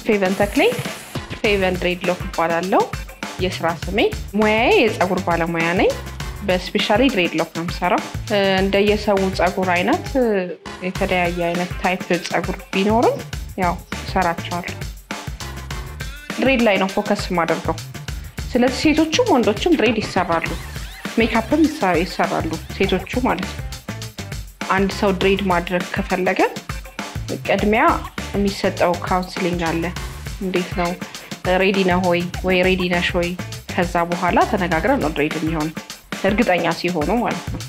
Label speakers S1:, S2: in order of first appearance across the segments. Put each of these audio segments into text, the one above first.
S1: ፌቨን ተክሌ ፌቨን ድሬድሎክ ይባላልው የስራ ስሜ ሙያዬ የፀጉር ባለሙያ ነኝ በስፔሻሊ ድሬድሎክ ነው የምሰራው እንደየሰው ፀጉር አይነት የተለያየ አይነት ታይፕ ፀጉር ቢኖርም ያው ሰራቻለሁ ድሬድ ላይ ነው ፎከስ ማደርገው ስለዚህ ሴቶችም ወንዶችም ድሬድ ይሰራሉ ሜካፕም ይሰራሉ ሴቶቹ ማለት ነው አንድ ሰው ድሬድ ማድረግ ከፈለገ ቀድሚያ የሚሰጠው ካውንስሊንግ አለ እንዴት ነው ሬዲ ነው ወይ ሬዲ ነሽ ወይ ከዛ በኋላ ተነጋግረን ነው ድሬድ የሚሆን እርግጠኛ ሲሆኑ ማለት ነው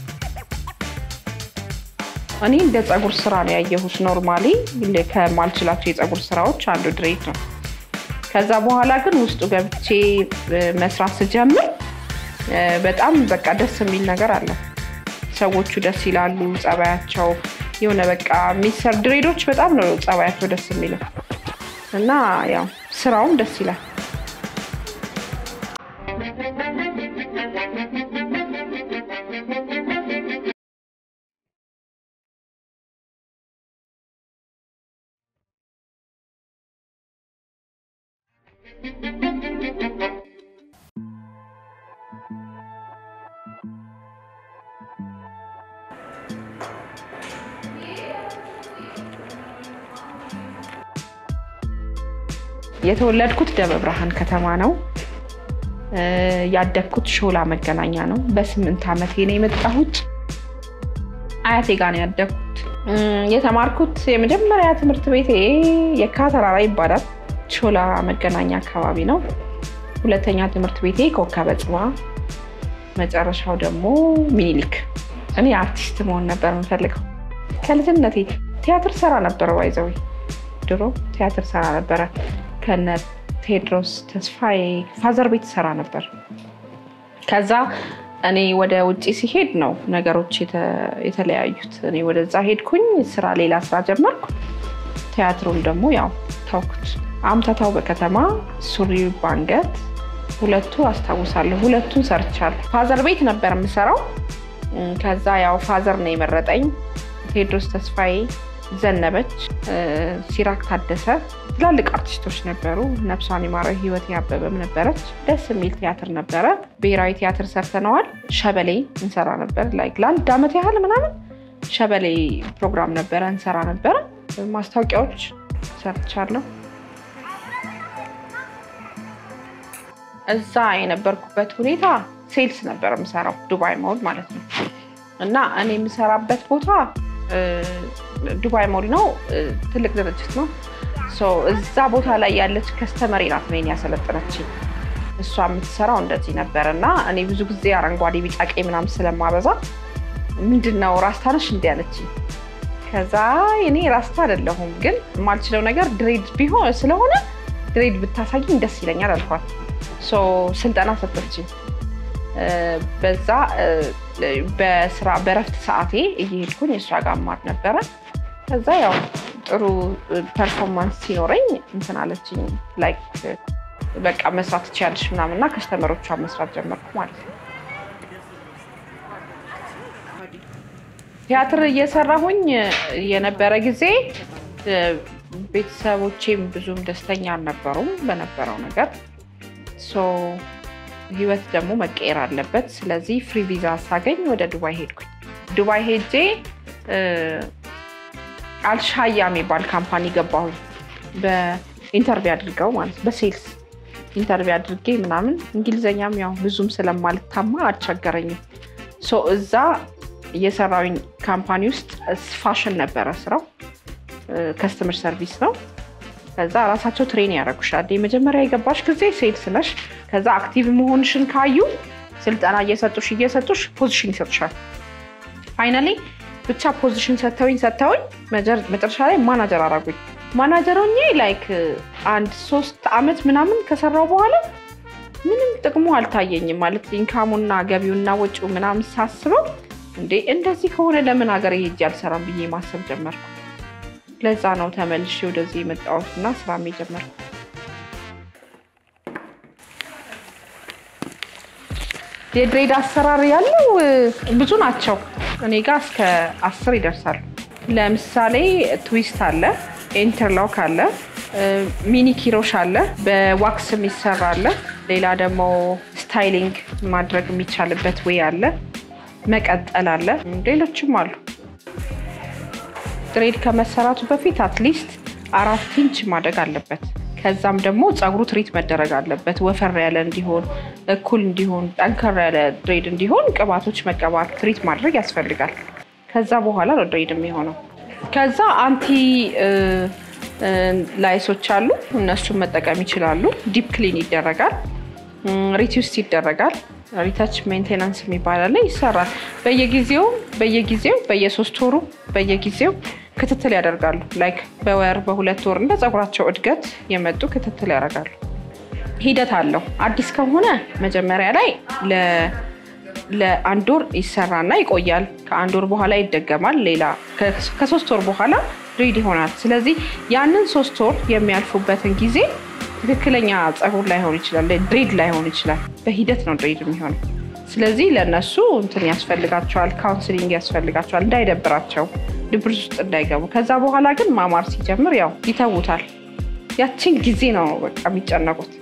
S1: እኔ እንደ ፀጉር ስራ ነው ያየሁት ኖርማሊ ከማልችላቸው የፀጉር ስራዎች አንዱ ድሬድ ነው ከዛ በኋላ ግን ውስጡ ገብቼ መስራት ስጀምር በጣም በቃ ደስ የሚል ነገር አለ ሰዎቹ ደስ ይላሉ ጸባያቸው የሆነ በቃ ሚስተር ድሬዶች በጣም ነው ጸባያቸው ደስ የሚለው እና ያው ስራውም ደስ ይላል የተወለድኩት ደብረ ብርሃን ከተማ ነው ያደግኩት ሾላ መገናኛ ነው በ8 አመቴ ነው የመጣሁት አያቴ ጋር ነው ያደግኩት የተማርኩት የመጀመሪያ ትምህርት ቤቴ የካተራራ ይባላል ሾላ መገናኛ አካባቢ ነው ሁለተኛ ትምህርት ቤቴ ኮከበጽባ መጨረሻው ደግሞ ሚኒሊክ እኔ አርቲስት መሆን ነበር የምፈልገው ከልጅነቴ ቲያትር ሰራ ነበር ባይዘው ድሮ ቲያትር ሰራ ነበር ከነ ቴድሮስ ተስፋዬ ፋዘር ቤት ሰራ ነበር ከዛ እኔ ወደ ውጪ ሲሄድ ነው ነገሮች የተለያዩት እኔ ወደዛ ሄድኩኝ ስራ ሌላ ስራ ጀመርኩ ቲያትሩን ደግሞ ያው ታውኩት አምታታው በከተማ ሱሪ ባንገት ሁለቱ አስተዋውሳለሁ ሁለቱን ሰርቻለሁ ፋዘር ቤት ነበር የምሰራው ከዛ ያው ፋዘር ነው የመረጠኝ ቴድሮስ ተስፋዬ ዘነበች ሲራክ ታደሰ ትላልቅ አርቲስቶች ነበሩ ነፍሳን ይማረ ህይወት ያበበም ነበረች ደስ የሚል ቲያትር ነበረ ብሔራዊ ቲያትር ሰርተናል ሸበሌ እንሰራ ነበር ላይክ ላንድ አመት ያህል ምናምን ሸበሌ ፕሮግራም ነበር እንሰራ ነበር ማስታወቂያዎች ሰርቻለሁ እዛ የነበርኩበት ሁኔታ ሴልስ ነበር የምሰራው ዱባይ ሞል ማለት ነው እና እኔ የምሰራበት ቦታ ዱባይ ሞል ነው ትልቅ ድርጅት ነው ሶ እዛ ቦታ ላይ ያለች ከስተመሪ ናት ነኝ ያሰለጠነችኝ እሷ የምትሰራው እንደዚህ ነበርና እኔ ብዙ ጊዜ አረንጓዴ ቢጫ ቀይ ምናምን ስለማበዛ ምንድነው ራስታነሽ እንዲያለችኝ ከዛ እኔ ራስታ አይደለሁም ግን ማልችለው ነገር ድሬድ ቢሆን ስለሆነ ድሬድ ብታሳይኝ ደስ ይለኛል አልኳት ሶ ስልጠና ሰጠችኝ በዛ በስራ በረፍት ሰዓቴ እየሄድኩኝ እሷ ጋር ማር ነበር ከዛ ያው ጥሩ ፐርፎርማንስ ሲኖረኝ እንትን አለችኝ ላይክ በቃ መስራት ትችያለሽ ምናምንና ከስተመሮቿን መስራት ጀመርኩ ማለት ነው ቲያትር እየሰራሁኝ የነበረ ጊዜ ቤተሰቦቼም ብዙም ደስተኛ አልነበሩም በነበረው ነገር ሶ ህይወት ደግሞ መቀየር አለበት ስለዚህ ፍሪ ቪዛ ሳገኝ ወደ ዱባይ ሄድኩኝ ዱባይ ሄጄ አልሻያ የሚባል ካምፓኒ ገባሁኝ በኢንተርቪው አድርገው ማለት በሴልስ ኢንተርቪው አድርጌ ምናምን እንግሊዘኛም ያው ብዙም ስለማልታማ አልቸገረኝም ሶ እዛ የሰራውኝ ካምፓኒ ውስጥ ፋሽን ነበር ስራው ከስተመር ሰርቪስ ነው ከዛ ራሳቸው ትሬን ያደርጉሻል የመጀመሪያ የገባሽ ጊዜ ሴልስ ነሽ ከዛ አክቲቭ መሆንሽን ካዩ ስልጠና እየሰጡሽ ፖዚሽን ይሰጡሻል ፋይናሊ ብቻ ፖዚሽን ሰጥተውኝ መጨረሻ ላይ ማናጀር አደረጉኝ ማናጀር ሆኜ ላይክ አንድ 3 አመት ምናምን ከሰራው በኋላ ምንም ጥቅሙ አልታየኝም ማለት ኢንካሙና ገቢውና ወጪው ምናምን ሳስበው እንዴ እንደዚህ ከሆነ ለምን ሀገር ሄጄ አልሰራም ብዬ ማሰብ ጀመርኩ ለዛ ነው ተመልሼ ወደዚህ የመጣሁትና ስራም ጀመርኩ የድሬድ አሰራር ያለው ብዙ ናቸው እኔ ጋር እስከ 10 ይደርሳል ለምሳሌ ትዊስት አለ ኢንተርሎክ አለ ሚኒ ኪሮሽ አለ በዋክስ የሚሰራ አለ ሌላ ደግሞ ስታይሊንግ ማድረግ የሚቻልበት ወይ አለ መቀጠል አለ ሌሎችም አሉ ድሬድ ከመሰራቱ በፊት አትሊስት 4 ኢንች ማደግ አለበት ከዛም ደግሞ ጸጉሩ ትሪት መደረግ አለበት ወፈር ያለ እንዲሆን እኩል እንዲሆን ጠንከር ያለ ድሬድ እንዲሆን ቅባቶች መቀባት ትሪት ማድረግ ያስፈልጋል ከዛ በኋላ ነው ድሬድ የሚሆነው ከዛ አንቲ ላይሶች አሉ እነሱን መጠቀም ይችላሉ ዲፕ ክሊን ይደረጋል ሪቲዩስት ይደረጋል ሪታች ሜንቴናንስ የሚባል ይሰራል በየጊዜው በየ3 ወሩ በየጊዜው ክትትል ያደርጋሉ ላይክ በወር በ2 ወር እንደ ጸጉራቸው እድገት የመጡ ክትትል ያደርጋሉ ሂደት አለው አዲስ ከሆነ መጀመሪያ ላይ ለአንድ ወር ይሰራና ይቆያል ከአንድ ወር በኋላ ይደገማል ሌላ ከ3 ወር በኋላ ድሬድ ይሆናል ስለዚህ ያንን 3 ወር የሚያልፉበትን ጊዜ ትክክለኛ ጸጉር ላይ ሆን ይችላል ድሬድ ላይ ሆን ይችላል በሂደት ነው ድሬድ የሚሆነው ስለዚህ ለነሱ እንትን ያስፈልጋቸዋል ካውንስሊንግ ያስፈልጋቸዋል እንዳይደብራቸው ድብርት ውስጥ እንዳይገቡ ከዛ በኋላ ግን ማማር ሲጀምር ያው ይተውታል ያቺን ጊዜ ነው በቃ የሚጨነቁት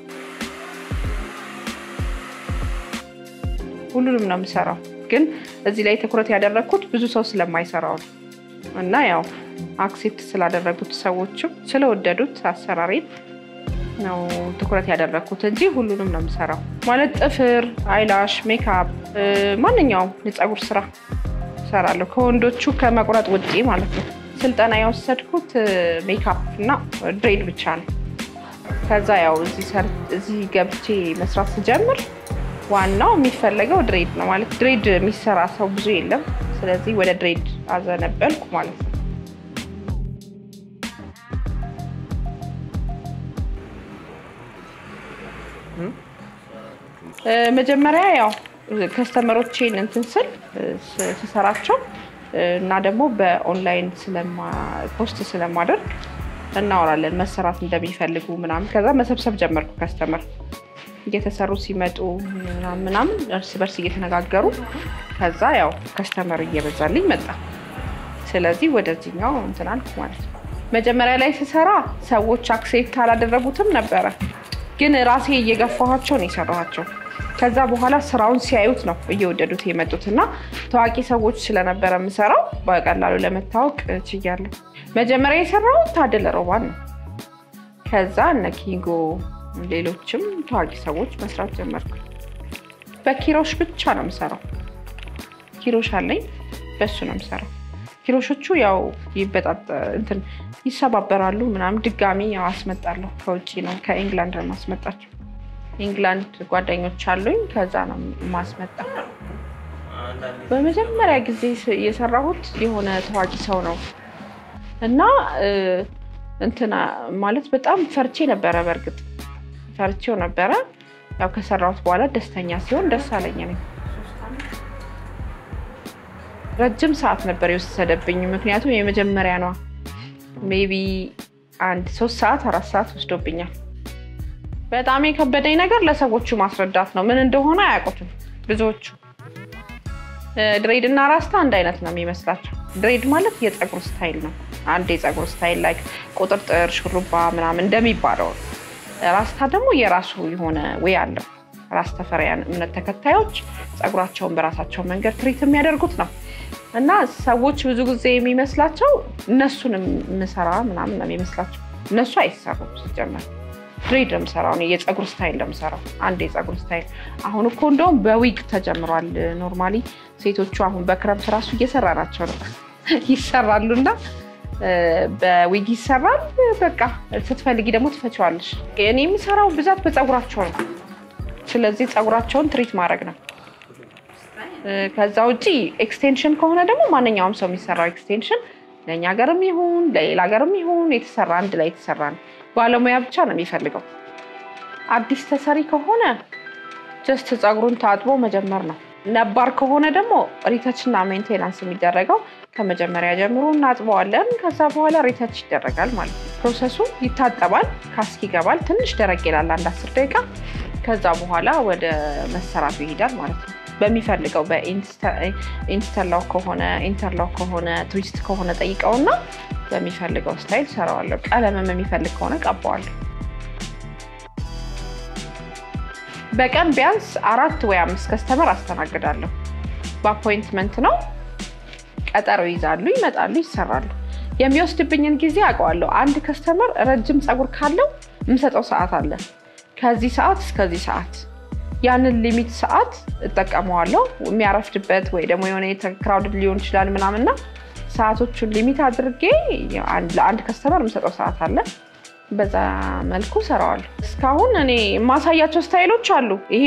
S1: ሁሉንም ነው የምሰራው ግን እዚህ ላይ ትኩረት ያደረኩት ብዙ ሰው ስለማይሰራው እና ያው አክሴፕት ስላደረጉት ሰዎችም ስለወደዱት አሰራሬን ነው ትኩረት ያደረኩት እንጂ ሁሉንም ነው የምሰራው ማለት ጥፍር አይላሽ ሜካፕ ማንኛውም የጸጉር ስራ ሰራለሁ ከወንዶቹ ከመቁረጥ ውጪ ማለት ነው ስልጠና ያወሰድኩት ሜካፕ እና ድሬድ ብቻ ነው ከዛ ያው እዚህ ገብቼ መስራት ስጀምር ዋናው የሚፈልገው ድሬድ ነው ማለት ድሬድ የሚሰራ ሰው ብዙ የለም ስለዚህ ወደ ድሬድ አዘነበልኩ ማለት ነው መጀመሪያ ያው ከስተመሮቼን እንትን ስሰራቸው እና ደግሞ በኦንላይን ፖስት ስለማደርግ እናወራለን መሰራት እንደሚፈልጉ ምናምን ከዛ መሰብሰብ ጀመርኩ ከስተመር እየተሰሩ ሲመጡ ምናምን እርስ በርስ እየተነጋገሩ ከዛ ያው ከስተመር እየበዛልኝ መጣ ስለዚህ ወደዚህኛው እንትን አልኩ ማለት ነው መጀመሪያ ላይ ስሰራ ሰዎች አክሴፕት አላደረጉትም ነበር ግን ራሴ እየገፋኋቸው ነው የሰራኋቸው ከዛ በኋላ ስራውን ሲያዩት ነው እየወደዱት የመጡትና ታዋቂ ሰዎች ስለነበረ ምሰራው በቀላሉ ለመታወቅ ችያለሁ መጀመሪያ የሰራው ታደለ ሮባን ነው ከዛ ነኪጎ ሌሎችም ታዋቂ ሰዎች መስራት ጀመርኩ በኪሮሽ ብቻ ነው የምሰራው ኪሮሽ አለኝ በሱ ነው የምሰራው ኪሮሾቹ ያው እንትን ይሰባበራሉ ምናምን ድጋሚ ያው አስመጣለሁ ከውጪ ነው ከኢንግላንድ ነው ማስመጣቸው ኢንግላንድ ጓደኞች አሉኝ ከዛ ነው ማስመጣው በመጀመሪያ ጊዜ የሰራሁት የሆነ ታዋቂ ሰው ነው እና እንትና ማለት በጣም ፈርቼ ነበር በርግጥ ፈርቼው ነበር ያው ከሰራሁት በኋላ ደስተኛ ሲሆን ደስ አለኝ ነኝ ረጅም ሰዓት ነበር የወሰደብኝ ምክንያቱም የመጀመሪያ ነው ሜቢ 3 ሰዓት 4 ሰዓት ወስዶብኛል በጣም የከበደኝ ነገር ለሰዎቹ ማስረዳት ነው ምን እንደሆነ አያውቁትም ብዙዎቹ ድሬድ እና ራስታ አንድ አይነት ነው የሚመስላቸው ድሬድ ማለት የጸጉር ስታይል ነው አንድ የጸጉር ስታይል ላይክ ቁጥርጥር ሹሩባ ምናምን እንደሚባለው ራስታ ደግሞ የራሱ የሆነ ወይ አለው ራስተፈሪያን እምነት ተከታዮች ጸጉራቸውን በራሳቸው መንገድ ትሪት የሚያደርጉት ነው እና ሰዎች ብዙ ጊዜ የሚመስላቸው እነሱንም መሰራ ምናምን ነው የሚመስላቸው እነሱ አይሰሩም ሲጀመር ድሬድ ለምሰራው ነው የጸጉር ስታይል ለምሰራው አንድ የጸጉር ስታይል አሁን እኮ እንደውም በዊግ ተጀምሯል ኖርማሊ ሴቶቹ አሁን በክረምት ራሱ እየሰራናቸው ነው ይሰራሉና በዊግ ይሰራል በቃ ስትፈልጊ ደግሞ ትፈቻዋለሽ እኔ የምሰራው ብዛት በጸጉራቸው ነው ስለዚህ ጸጉራቸውን ትሪት ማድረግ ነው ከዛ ውጪ ኤክስቴንሽን ከሆነ ደግሞ ማንኛውም ሰው የሚሰራው ኤክስቴንሽን ለኛ ሀገርም ይሁን ለሌላ ሀገርም ይሁን የተሰራ አንድ ላይ የተሰራ ነው ባለሙያ ብቻ ነው የሚፈልገው አዲስ ተሰሪ ከሆነ ጀስት ጸጉሩን ታጥቦ መጀመር ነው ነባር ከሆነ ደግሞ ሪተች እና ሜንቴናንስ የሚደረገው ከመጀመሪያ ጀምሮ እናጥበዋለን ከዛ በኋላ ሪተች ይደረጋል ማለት ነው ፕሮሰሱ ይታጠባል ካስክ ይገባል ትንሽ ደረቅ ይላል አንድ 10 ደቂቃ ከዛ በኋላ ወደ መሰራቱ ይሄዳል ማለት ነው በሚፈልገው በኢንስተርሎክ ከሆነ ኢንተርሎክ ከሆነ ትዊስት ከሆነ ጠይቀውና በሚፈልገው ስታይል ሰራዋለሁ ቀለምም የሚፈልግ ከሆነ ቀባዋለሁ በቀን ቢያንስ 4 ወይ 5 ከስተመር አስተናግዳለሁ በአፖይንትመንት ነው ቀጠሮ ይዛሉ ይመጣሉ ይሰራሉ የሚወስድብኝን ጊዜ አውቀዋለሁ አንድ ከስተመር ረጅም ጸጉር ካለው የምሰጠው ሰዓት አለ ከዚህ ሰዓት እስከዚህ ሰዓት ያንን ሊሚት ሰዓት እጠቀመዋለሁ የሚያረፍድበት ወይ ደግሞ የሆነ ክራውድድ ሊሆን ይችላል ምናምንና ሰዓቶቹን ሊሚት አድርጌ ለአንድ ከስተመር የምሰጠው ሰዓት አለ በዛ መልኩ ሰራዋለሁ እስካሁን እኔ ማሳያቸው ስታይሎች አሉ ይሄ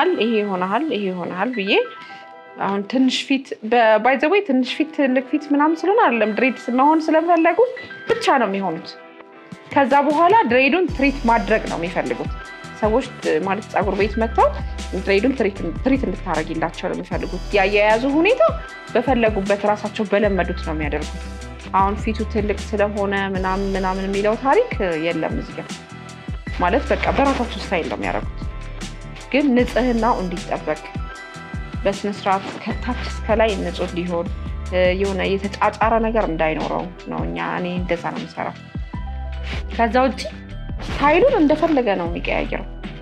S1: ይሆናል ብዬ አሁን ትንሽ ፊት ባይ ዘ ዌይ ትንሽ ፊት ትልቅ ፊት ምናምን ስለሆነ አይደለም ድሬድ መሆን ስለፈለጉ ብቻ ነው የሚሆኑት ከዛ በኋላ ድሬዱን ትሪት ማድረግ ነው የሚፈልጉት ሰዎች ማለት ጸጉር ቤት መጥተው ድሬዱን ትሪት እንድታረጊላቸው ነው የሚፈልጉት ያያያዙ ሁኔታ በፈለጉበት ራሳቸው በለመዱት ነው የሚያደርጉት አሁን ፊቱ ትልቅ ስለሆነ ምናምን የሚለው ታሪክ የለም እዚህ ጋር ማለት በቃ በራሳቸው ስታይል ነው የሚያደርጉት ግን ንጽህናው እንዲጠበቅ በስነ ስርዓት ከታች እስከ ላይ ንጹህ ሊሆን የሆነ የተጫጫረ ነገር እንዳይኖረው ነው እኔ እንደዛ ነው የምሰራው ከዛ ውጪ ስታይሉን እንደፈለገ ነው የሚቀያየረው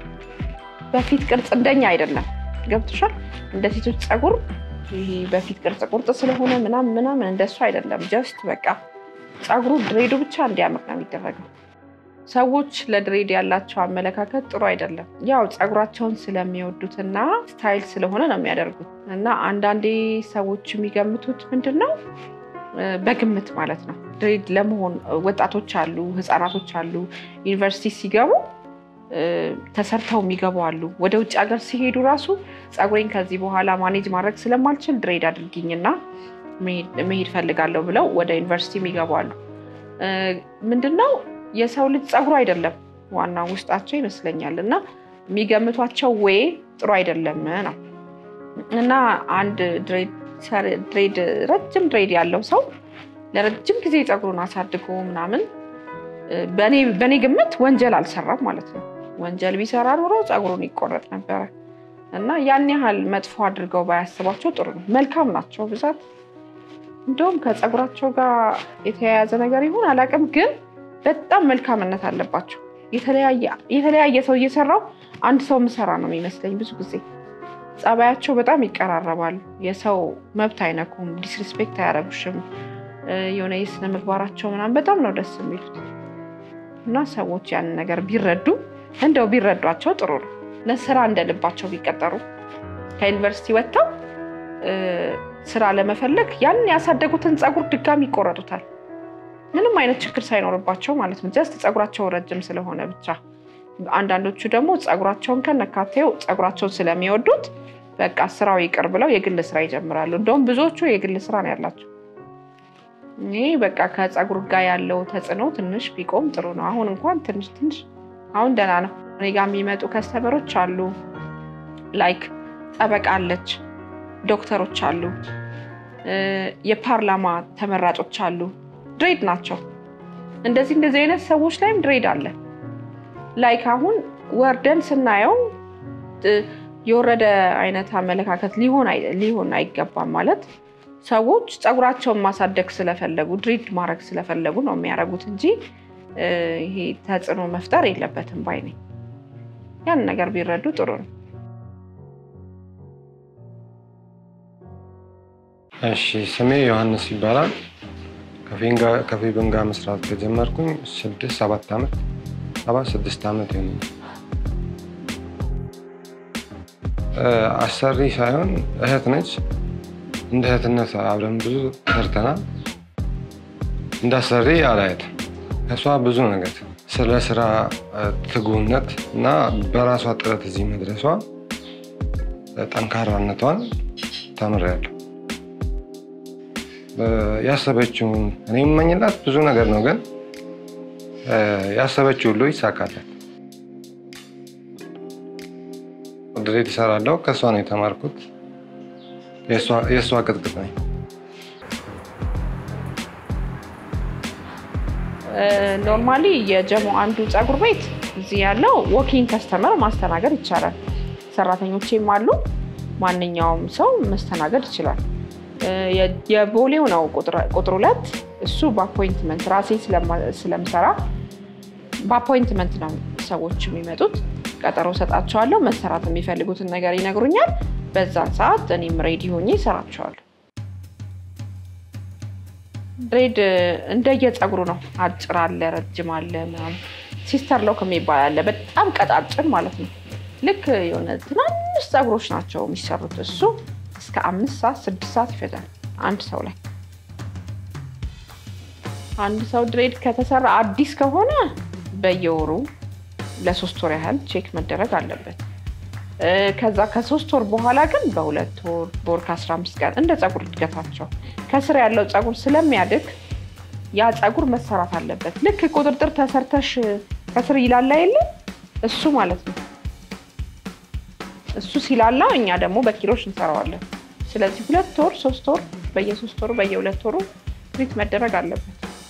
S1: በፊት ቅርጽ እንደኛ አይደለም ገብቶሻል እንደ ሴቶች ጸጉር ይሄ በፊት ቅርጽ ቁርጥ ስለሆነ ምናምን እንደሱ አይደለም ጀስት በቃ ጸጉሩ ድሬዱ ብቻ እንዲያምር ነው የሚደረገው ሰዎች ለድሬድ ያላቸው አመለካከት ጥሩ አይደለም ያው ጸጉራቸውን ስለሚወዱትና ስታይል ስለሆነ ነው የሚያደርጉት እና አንዳንዴ ሰዎች የሚገምቱት ምንድነው በግምት ማለት ነው ድሬድ ለመሆን ወጣቶች አሉ ህፃናቶች አሉ ዩኒቨርሲቲ ሲገቡ ተሰርተው የሚገቡ አሉ ወደ ውጭ ሀገር ሲሄዱ ራሱ ጸጉሬን ከዚህ በኋላ ማኔጅ ማድረግ ስለማልችል ድሬድ አድርጊኝና መሄድ ፈልጋለሁ ብለው ወደ ዩኒቨርሲቲ የሚገቡ አሉ ምንድነው የሰው ልጅ ጸጉሩ አይደለም ዋናው ውስጣቸው ይመስለኛልና የሚገምቷቸው ወይ ጥሩ አይደለም ነው እና አንድ ድሬድ ረጅም ድሬድ ያለው ሰው ለረጅም ጊዜ ጸጉሩን አሳድጎ ምናምን በኔ ግምት ወንጀል አልሰራም ማለት ነው ወንጀል ቢሰራ ኖሮ ጸጉሩን ይቆረጥ ነበር እና ያን ያህል መጥፎ አድርገው ባያስባቸው ጥሩ ነው መልካም ናቸው ብዛት እንደውም ከጸጉራቸው ጋር የተያያዘ ነገር ይሁን አላቅም ግን በጣም መልካምነት አለባቸው የተለያየ ሰው እየሰራው አንድ ሰው መሰራ ነው የሚመስለኝ ብዙ ጊዜ ጸባያቸው በጣም ይቀራረባሉ የሰው መብት አይነኩም ዲስሪስፔክት አያረጉሽም የሆነ የስነ ምግባራቸው ምናምን በጣም ነው ደስ የሚሉት እና ሰዎች ያን ነገር ቢረዷቸው ጥሩ ነው ለስራ እንደልባቸው ቢቀጠሩ ከዩኒቨርሲቲ ወጥተው ስራ ለመፈለግ ያን ያሳደጉትን ጸጉር ድጋሚ ይቆረጡታል ምንም አይነት ችግር ሳይኖርባቸው ማለት ነው ጀስት ጸጉራቸው ረጅም ስለሆነ ብቻ አንዳንዶቹ ደግሞ ጸጉራቸውን ከነካቴው ጸጉራቸውን ስለሚወዱት በቃ ስራው ይቅር ብለው የግል ስራ ይጀምራሉ እንደውም ብዙዎቹ የግል ስራ ነው ያላቸው በቃ ከጸጉር ጋር ያለው ተጽዕኖ ትንሽ ቢቆም ጥሩ ነው አሁን እንኳን ትንሽ አሁን ደህና ነው እኔ ጋር የሚመጡ ከስተመሮች አሉ ላይክ ጠበቃ አለች ዶክተሮች አሉ የፓርላማ ተመራጮች አሉ ድሬድ ናቸው እንደዚህ አይነት ሰዎች ላይም ድሬድ አለ ላይክ አሁን ወርደን ስናየው የወረደ አይነት አመለካከት ሊሆን አይገባም ማለት ሰዎች ጸጉራቸውን ማሳደግ ስለፈለጉ ድሬድ ማድረግ ስለፈለጉ ነው የሚያረጉት እንጂ ይሄ ተጽዕኖ መፍጠር የለበትም ባይ ነኝ ያን ነገር ቢረዱ ጥሩ ነው
S2: እሺ ስሜ ዮሐንስ ይባላል ከፊብን ጋር መስራት ከጀመርኩኝ 6-7 ዓመት 6 ዓመት ነው አሰሪ ሳይሆን እህት ነች እንደ እህትነት አብረን ብዙ ሰርተናል እንዳሰሪ አላየት ከሷ ብዙ ነገር ስለ ስራ ትጉነት እና በራሷ ጥረት እዚህ መድረሷ ጠንካራነቷን ተምሬያለሁ ያሰበችው እኔ የምመኝላት ብዙ ነገር ነው ግን ያሰበችው ሁሉ ይሳካላት ድሬድ ሰራለው ከሷ ነው የተማርኩት የሷ ቅጥቅጥ ነኝ
S1: ኖርማሊ የጀሞ አንዱ ጸጉር ቤት እዚህ ያለው ዎኪንግ ከስተመር ማስተናገድ ይቻላል ሰራተኞቼም አሉ ማንኛውም ሰው ማስተናገድ ይችላል የቦሌው ነው ቁጥር 2 እሱ በአፖይንትመንት ራሴ ስለምሰራ በአፖይንትመንት ነው ሰዎች የሚመጡት ቀጠሮ ሰጣቸዋለሁ መሰራት የሚፈልጉትን ነገር ይነግሩኛል በዛን ሰዓት እኔም ሬዲ ሆኜ እሰራቸዋለሁ ድሬድ እንደየፀጉሩ ነው አጭር አለ ረጅም አለ ምናምን ሲስተር ሎክ የሚባል አለ በጣም ቀጣጭን ማለት ነው ልክ የሆነ ትናንሽ ፀጉሮች ናቸው የሚሰሩት እሱ እስከ 5 ሰዓት 6 ሰዓት ይፈጃል አንድ ሰው ላይ አንድ ሰው ድሬድ ከተሰራ አዲስ ከሆነ በየወሩ ለ3 ወር ያህል ቼክ መደረግ አለበት ከዛ ከ3 ወር በኋላ ግን በ2 ወር በወር ከ15 ቀን እንደ ፀጉር እድገታቸው ከስር ያለው ፀጉር ስለሚያድግ ያ ፀጉር መሰራት አለበት ልክ ቁጥጥር ተሰርተሽ ከስር ይላል አይደል እሱ ማለት ነው እሱ ሲላላ እኛ ደግሞ በኪሎሽ እንሰራዋለን ስለዚህ 2 ወር 3 ወር በየ3 ወሩ በየ2 ወሩ ትሪት መደረግ አለበት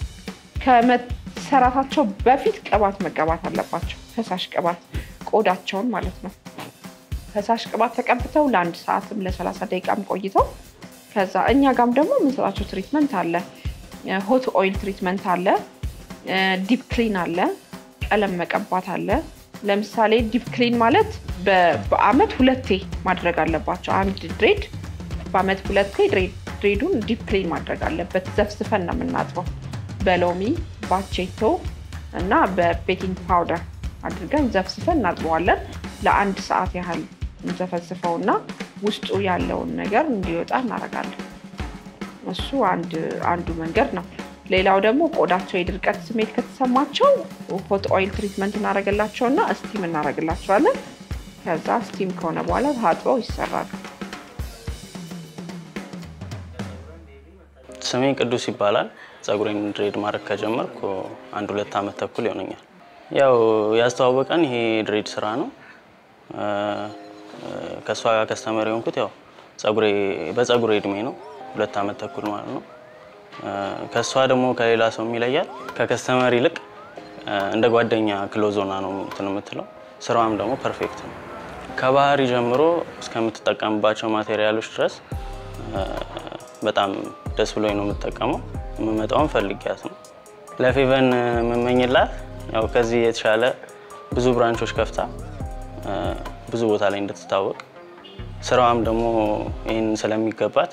S1: ከመሰራታቸው በፊት ቅባት መቀባት አለባቸው ፈሳሽ ቅባት ቆዳቸውን ማለት ነው ፈሳሽ ቅባት ተቀብተው ለ1 ሰዓትም ለ30 ደቂቃም ቆይተው ከዛ እኛ ጋም ደግሞ ምንሰራቸው ትሪትመንት አለ ሆት ኦይል ትሪትመንት አለ ዲፕ ክሊን አለ ቀለም መቀባት አለ ለምሳሌ ዲፕ ክሊን ማለት በአመት 2 ማድረግ አለባቸው አንድ ድሬድ በአመት 2 ድሬዱን ዲፕ ክሊን ማድረግ አለበት ዘፍዝፈን ነው የምናጥበው በሎሚ ባቼቶ እና በቤኪንግ ፓውደር አድርገን ዘፍዝፈን እናጥበዋለን ለ1 ሰዓት ያህል እንዘፈዝፈውና ውስጡ ያለውን ነገር እንዲወጣ እናደርጋለን እሱ አንዱ መንገድ ነው ሌላው ደግሞ ቆዳቸው የድርቀት ስሜት ከተሰማቸው ሆት ኦይል ትሪትመንት እናደርግላቸውና ስቲም እናደርግላቸዋለን ከዛ ስቲም ከሆነ በኋላ ታጥበው ይሰራሉ
S3: ስሜ ቅዱስ ይባላል ፀጉሬን ድሬድ ማድረግ ከጀመርኩ 1-2 አመት ተኩል ይሆነኛል ያው ያስተዋወቀን ይሄ ድሬድ ስራ ነው ከሷ ከስተመር የሆንኩት ያው በፀጉሬ እድሜ ነው 2 አመት ተኩል ማለት ነው ከሷ ደግሞ ከሌላ ሰው የሚለያል ከከስተመር ይልቅ እንደ ጓደኛ ክሎዝ ሆና ነው የምትለው ስራዋም ደግሞ ፐርፌክት ነው ከባህሪ ጀምሮ እስከምትጠቀምባቸው ማቴሪያሎች ድረስ በጣም ደስ ብሎኝ ነው የምጠቀመው የምመጣውን ፈልጊያት ነው ለፌቨን መመኝላት ያው ከዚህ የተሻለ ብዙ ብራንቾች ከፍታ ብዙ ቦታ ላይ እንድትታወቅ ስራዋም ደግሞ ይሄን ስለሚገባት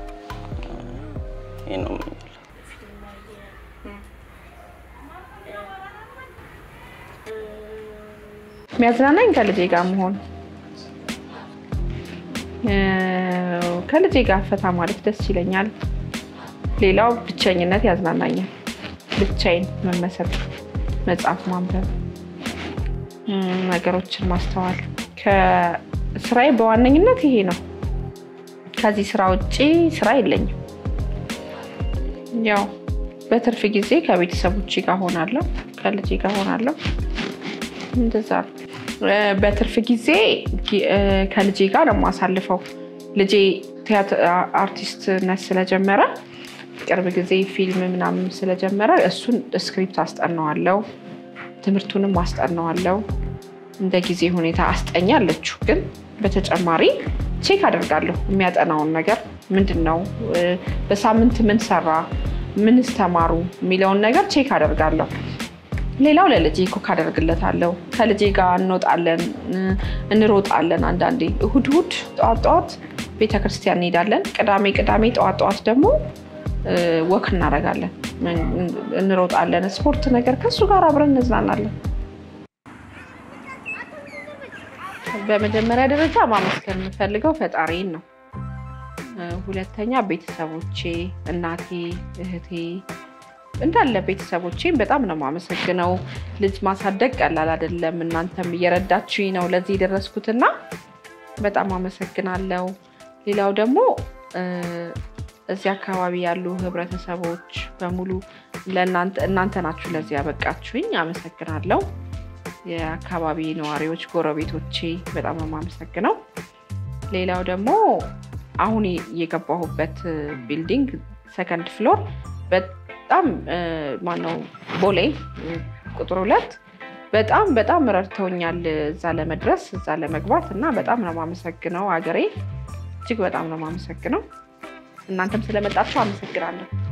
S3: ይሄን ነው
S1: የሚያዝናናኝ ከልጄ ጋር መሆን ከልጄ ጋር ፈታ ማለት ደስ ይለኛል ሌላው ብቸኝነት ያዝናናኛል ብቻዬን መመሰጥ መጽሐፍ ማንበብ ነገሮችን ማስተዋል ከስራዬ በዋነኝነት ይሄ ነው ከዚህ ስራ ውጪ ስራ የለኝም ያው በትርፍ ጊዜ ከቤተሰቦቼ ጋር ሆናለሁ ከልጄ ጋር ሆናለሁ እንደዛ በትርፍ ጊዜ ከልጄ ጋር ነው ማሳልፈው ልጄ ቲያትር አርቲስትነት ስለጀመረ ቅርብ ጊዜ ፊልም ምናምን ስለጀመረ እሱን ስክሪፕት አስጠናዋለሁ ትምህርቱንም አስጠናዋለሁ እንደ ጊዜ ሁኔታ አስጠኛለች ግን በተጨማሪ ቼክ አደርጋለሁ የሚያጠናውን ነገር ምንድነው በሳምንት ምን ሰራ ምን ተማሩ የሚለውን ነገር ቼክ አደርጋለሁ ሌላው ለልጄ ኮክ አደርግለታለሁ ከልጄ ጋር እንሮጣለን አንዳንዴ እሁድ ጧት ቤተክርስቲያን እንሄዳለን ቅዳሜ ጧት ደግሞ ወክ እናደርጋለን እንሮጣለን ስፖርት ነገር ከሱ ጋር አብረን እንዝናናለን በመጀመሪያ ደረጃ ማመስገን የምፈልገው ፈጣሪን ነው ሁለተኛ ቤተሰቦቼ እናቴ እህቴ እንዳለ ቤተሰቦቼን በጣም ነው ማመሰግነው ልጅ ማሳደግ ቀላል አይደለም እናንተም እየረዳችሁኝ ነው ለዚህ ደረስኩትና በጣም አመሰግናለሁ ሌላው ደግሞ እዚህ አካባቢ ያሉ ህብረተሰቦች በሙሉ እናንተ ናችሁ ለዚህ ያበቃችሁኝ አመሰግናለሁ የአካባቢ ነዋሪዎች ጎረቤቶቼ በጣም ነው ማመሰግነው ሌላው ደግሞ አሁን የገባሁበት ቢልዲንግ ሰከንድ ፍሎር በጣም ማነው ቦሌ ቁጥር 2 በጣም ረድተውኛል እዛ ለመድረስ እዛ ለመግባት እና በጣም ነው ማመሰግነው አገሬ እጅግ በጣም ነው ማመሰግነው እናንተም ስለመጣችሁ አመሰግናለሁ